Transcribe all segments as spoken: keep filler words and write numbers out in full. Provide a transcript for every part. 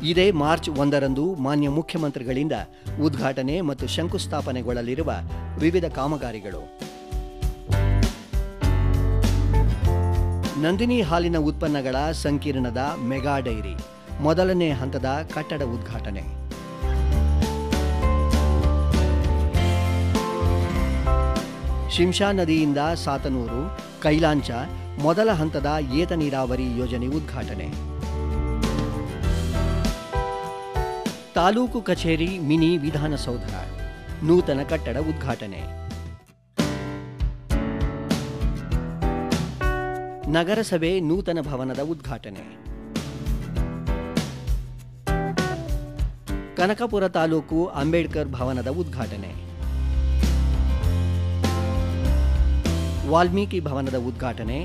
ಇದೇ ಮಾರ್ಚ್ ಒಂದರಂದು ಮಾನ್ಯ ಮುಖ್ಯಮಂತ್ರಿಗಳಿಂದ ಉದ್ಘಾಟನೆ ಮತ್ತು ಶಂಕುಸ್ಥಾಪನೆಗೊಳ್ಳಲಿರುವ ವಿವಿಧ ಕಾಮಗಾರಿಗಳು. ನಂದಿನಿ ಹಾಲಿನ ಉತ್ಪನ್ನಗಳ ಸಂಕೀರ್ಣದ ಮೆಗಾ ಡೈರಿ ಮೊದಲನೇ ಹಂತದ ಕಟ್ಟಡ ಉದ್ಘಾಟನೆ. ಶಿಂಷಾ ನದಿಯಿಂದ ಸಾತನೂರು, ಕೈಲಾಂಚ ಮೊದಲ ಹಂತದ ಏತ ನೀರಾವರಿ ಯೋಜನೆ ಉದ್ಘಾಟನೆ. ತಾಲೂಕು ಕಚೇರಿ ಮಿನಿ ವಿಧಾನಸೌಧ ನೂತನ ಕಟ್ಟಡ ಉದ್ಘಾಟನೆ. ನಗರಸಭೆ ನೂತನ ಭವನದ ಉದ್ಘಾಟನೆ. ಕನಕಪುರ ತಾಲೂಕು ಅಂಬೇಡ್ಕರ್ ಭವನದ ಉದ್ಘಾಟನೆ. ವಾಲ್ಮೀಕಿ ಭವನದ ಉದ್ಘಾಟನೆ.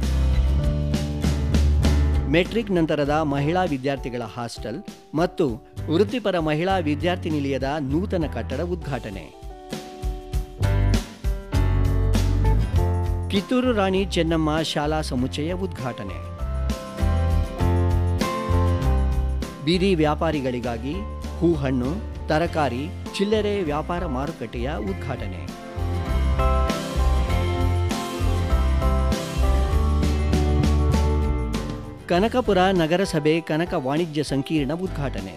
ಮೆಟ್ರಿಕ್ ನಂತರದ ಮಹಿಳಾ ವಿದ್ಯಾರ್ಥಿಗಳ ಹಾಸ್ಟೆಲ್ ಮತ್ತು ವೃತ್ತಿಪರ ಮಹಿಳಾ ವಿದ್ಯಾರ್ಥಿ ನಿಲಯದ ನೂತನ ಕಟ್ಟಡ ಉದ್ಘಾಟನೆ. ಕಿತ್ತೂರು ರಾಣಿ ಚೆನ್ನಮ್ಮ ಶಾಲಾ ಸಮುಚ್ಚಯ ಉದ್ಘಾಟನೆ. ಬೀದಿ ವ್ಯಾಪಾರಿಗಳಿಗಾಗಿ ಹೂಹಣ್ಣು, ತರಕಾರಿ, ಚಿಲ್ಲರೆ ವ್ಯಾಪಾರ ಮಾರುಕಟ್ಟೆಯ ಉದ್ಘಾಟನೆ. ಕನಕಪುರ ನಗರಸಭೆ ಕನಕ ವಾಣಿಜ್ಯ ಸಂಕೀರ್ಣ ಉದ್ಘಾಟನೆ.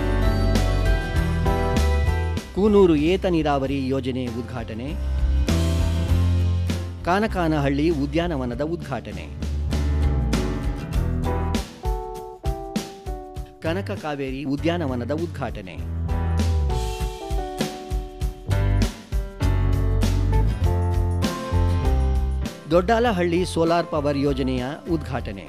ಕೂನೂರು ಏತ ನೀರಾವರಿ ಯೋಜನೆ ಉದ್ಘಾಟನೆ. ಕಾನಕಾನಹಳ್ಳಿ ಉದ್ಯಾನವನದ ಉದ್ಘಾಟನೆ. ಕನಕ ಕಾವೇರಿ ಉದ್ಯಾನವನದ ಉದ್ಘಾಟನೆ. ದೊಡ್ಡಾಲಹಳ್ಳಿ ಸೋಲಾರ್ ಪವರ್ ಯೋಜನೆಯ ಉದ್ಘಾಟನೆ.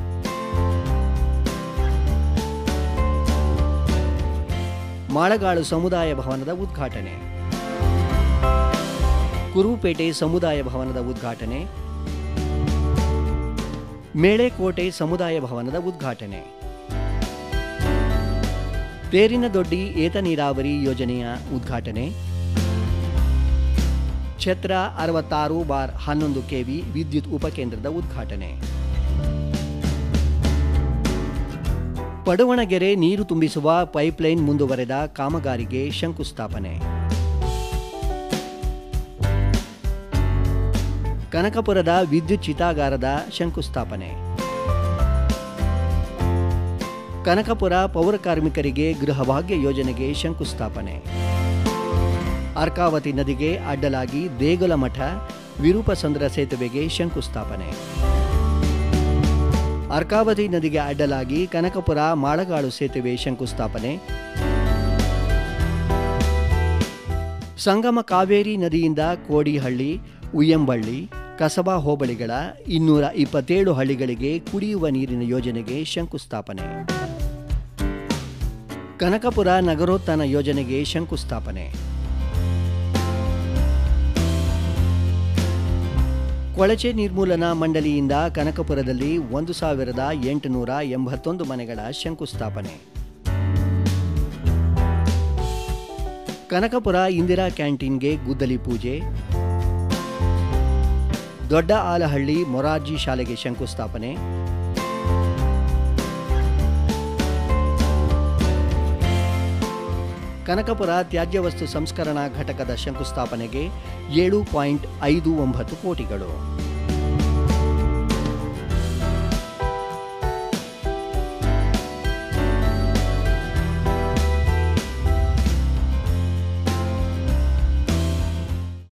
ಮಾಳಗಾಳು ಸಮುದಾಯ ಭವನದ ಉದ್ಘಾಟನೆ. ಕುರುಪೇಟೆ ಸಮುದಾಯ ಭವನದ ಉದ್ಘಾಟನೆ. ಮೇಳೆಕೋಟೆ ಸಮುದಾಯ ಭವನದ ಉದ್ಘಾಟನೆ. ತೇರಿನದೊಡ್ಡಿ ಏತ ನೀರಾವರಿ ಯೋಜನೆಯ ಉದ್ಘಾಟನೆ. ಛತ್ರ ಅರವತ್ತಾರು ಬಾರ್ ಹನ್ನೊಂದು ಕೆವಿ ವಿದ್ಯುತ್ ಉಪಕೇಂದ್ರದ ಉದ್ಘಾಟನೆ. ಪಡುವಣಗೆರೆ ನೀರು ತುಂಬಿಸುವ ಪೈಪ್ಲೈನ್ ಮುಂದುವರೆದ ಕಾಮಗಾರಿಗೆ ಶಂಕುಸ್ಥಾಪನೆ. ಕನಕಪುರದ ವಿದ್ಯುತ್ ಚಿತಾಗಾರದ ಶಂಕುಸ್ಥಾಪನೆ. ಕನಕಪುರ ಪೌರ ಕಾರ್ಮಿಕರಿಗೆ ಗೃಹಭಾಗ್ಯ ಯೋಜನೆಗೆ ಶಂಕುಸ್ಥಾಪನೆ. ಅರ್ಕಾವತಿ ನದಿಗೆ ಅಡ್ಡಲಾಗಿ ದೇಗುಲ ಮಠ ವಿರೂಪಸಂದ್ರ ಸೇತುವೆಗೆ ಶಂಕುಸ್ಥಾಪನೆ. ಅರ್ಕಾವತಿ ನದಿಗೆ ಅಡ್ಡಲಾಗಿ ಕನಕಪುರ ಮಾಳಗಾಳು ಸೇತುವೆ ಶಂಕುಸ್ಥಾಪನೆ. ಸಂಗಮ ಕಾವೇರಿ ನದಿಯಿಂದ ಕೋಡಿಹಳ್ಳಿ, ಉಯ್ಯಂಬಳ್ಳಿ, ಕಸಬಾ ಹೋಬಳಿಗಳ ಇನ್ನೂರ ಇಪ್ಪತ್ತೇಳು ಹಳ್ಳಿಗಳಿಗೆ ಕುಡಿಯುವ ನೀರಿನ ಯೋಜನೆಗೆ ಶಂಕುಸ್ಥಾಪನೆ. ಕನಕಪುರ ನಗರೋತ್ಥಾನ ಯೋಜನೆಗೆ ಶಂಕುಸ್ಥಾಪನೆ. ಕೊಳಚೆ ನಿರ್ಮೂಲನಾ ಮಂಡಳಿಯಿಂದ ಕನಕಪುರದಲ್ಲಿ ಒಂದು ಸಾವಿರದ ಎಂಟುನೂರ ಎಂಬತ್ತೊಂದು ಮನೆಗಳ ಶಂಕುಸ್ಥಾಪನೆ. ಕನಕಪುರ ಇಂದಿರಾ ಕ್ಯಾಂಟೀನ್ಗೆ ಗುದ್ದಲಿ ಪೂಜೆ. ದೊಡ್ಡ ಆಲಹಳ್ಳಿ ಮೊರಾರ್ಜಿ ಶಾಲೆಗೆ ಶಂಕುಸ್ಥಾಪನೆ. ಕನಕಪುರ ತ್ಯಾಜ್ಯ ವಸ್ತು ಸಂಸ್ಕರಣಾ ಘಟಕದ ಶಂಕುಸ್ಥಾಪನೆಗೆ ಏಳು ಪಾಯಿಂಟ್ ಐದು ಒಂಬತ್ತು ಕೋಟಿಗಳು.